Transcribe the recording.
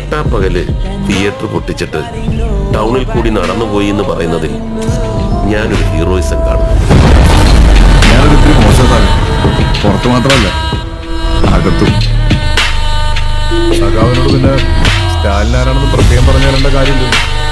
പട്ടാപ്പകല് theatre പൊട്ടിച്ചിട്ട് ടൗണിൽ കൂടി നടന്നുപോയി എന്ന് പറയുന്നതിൽ ഞാനൊരു ഹീറോയിസം കാണുന്നു. ഞാനൊരിത്തിരി മോശത്താണ്, പുറത്ത് മാത്രമല്ല അകത്തും. സഖാവിനോട് പിന്നെ സ്റ്റാലിൻ ആരാണെന്ന് പ്രത്യേകം പറഞ്ഞു തരേണ്ട കാര്യമില്ല.